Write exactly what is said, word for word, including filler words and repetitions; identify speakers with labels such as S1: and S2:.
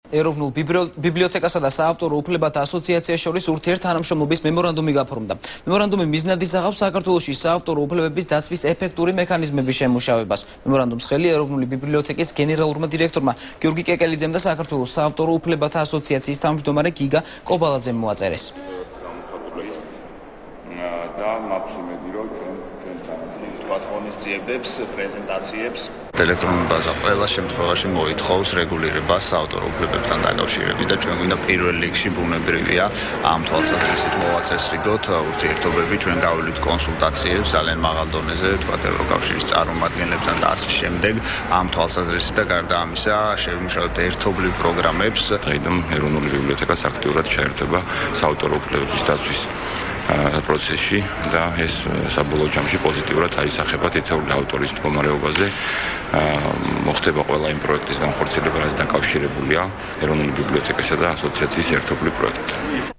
S1: ეროვნულ ბიბლიოთეკასა და საავტორო უფლებათა ასოციაციას შორის ურთიერთთანამშრომლობის მემორანდუმი გაფორმდა. მემორანდუმი მიზნად ისახავს საქართველოში საავტორო უფლებების დაცვის ეფექტური მექანიზმების შემუშავებას. მემორანდუმს ხელი ეროვნული ბიბლიოთეკის გენერალურმა დირექტორმა გიორგი კეკელიძემ და საქართველოს საავტორო უფლებათა ასოციაციის თავმჯდომარე გიგა კობალაძემ მოაწერეს.
S2: და მაქვს იმედი, რომ ჩვენთან ღონისძიებებს, პრეზენტაციებს
S3: ელექტრონული ბაზა ყველა შემთხვევაში მოითხოვს რეგულირებას საავტორო უფლებებთან დაკავშირებით და ჩვენ გვინდა პირველ რიგში ბუნებრივია ამ თვალსაზრისით მოვაწესრიგოთ ურთიერთობები, ჩვენ გავივლით კონსულტაციებს ძალიან მაღალ დონეზე, თქვათ ევროკავშირის წარმომადგენლებთან და ასე შემდეგ. ამ თვალსაზრისით და გარდა ამისა შევიმუშავებთ ერთობლივ პროგრამებს.
S4: დღეიდან ეროვნული ბიბლიოთეკას აქტიურად ჩაერთვება საავტორო უფლებების დაცვის პროცესში და ეს საბოლოო ჯამში პოზიტიურად აისახება თითოეული ავტორის მდგომარეობაზე. მოხდება ყველა იმ პროექტის განხორციელება, რაც დაკავშირებულია ეროვნული ბიბლიოთეკასა და ასოციაციის ერთობლივ პროექტთან.